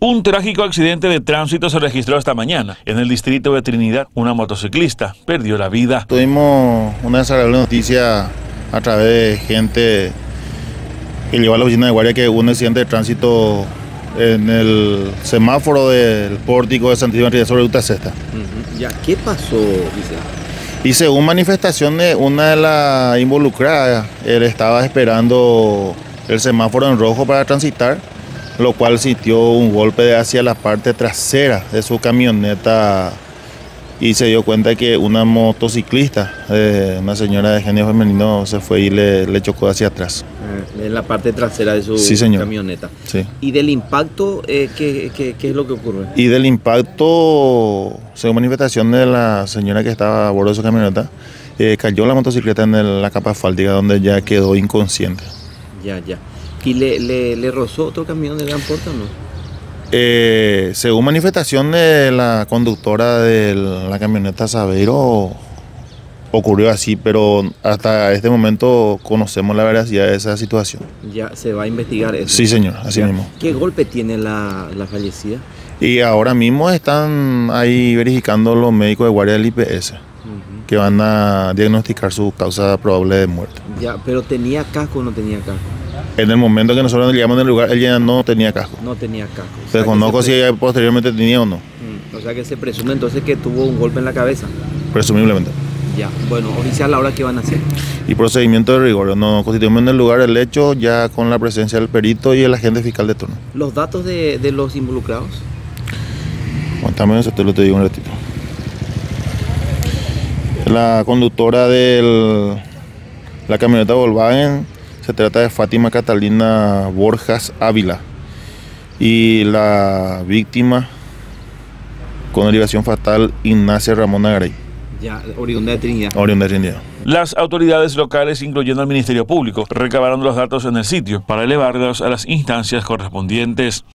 Un trágico accidente de tránsito se registró esta mañana en el distrito de Trinidad. Una motociclista perdió la vida. Tuvimos una desagradable noticia a través de gente que llegó a la oficina de guardia que hubo un accidente de tránsito en el semáforo del pórtico de Santísima Trinidad sobre Ruta Sexta. Ya, ¿qué pasó, Vicente? Y según manifestación de una de las involucradas, él estaba esperando el semáforo en rojo para transitar, lo cual sintió un golpe hacia la parte trasera de su camioneta y se dio cuenta que una motociclista, una señora de género femenino, se fue y le chocó hacia atrás. En la parte trasera de su camioneta. Sí. ¿Y del impacto, qué es lo que ocurre? Y del impacto, según manifestación de la señora que estaba a bordo de su camioneta, cayó la motocicleta en la capa asfáltica donde ya quedó inconsciente. Ya. ¿Y le rozó otro camión de gran porte o no? Según manifestación de la conductora de la camioneta Sabeiro, ocurrió así, pero hasta este momento conocemos la veracidad de esa situación. Ya se va a investigar eso. Sí, señor, así mismo. ¿Qué golpe tiene la fallecida? Y ahora mismo están ahí verificando los médicos de guardia del IPS, que van a diagnosticar su causa probable de muerte. Ya, pero ¿tenía casco o no tenía casco? En el momento que nosotros llegamos al lugar, él ya no tenía casco. No tenía casco. Desconozco si posteriormente tenía o no. O sea que se presume entonces que tuvo un golpe en la cabeza. Presumiblemente. Ya, bueno, oficial, ¿ahora qué van a hacer? Y procedimiento de rigor. Nos constituimos en el lugar del hecho ya con la presencia del perito y el agente fiscal de turno. ¿Los datos de los involucrados? Cuéntame eso, te lo digo un ratito. La conductora de la camioneta Volkswagen se trata de Fátima Catalina Borjas Ávila. Y la víctima con derivación fatal, Ignacia Ramón Agaray. Ya, oriunda de Trinidad. Oriunda de Trinidad. Las autoridades locales, incluyendo el Ministerio Público, recabaron los datos en el sitio para elevarlos a las instancias correspondientes.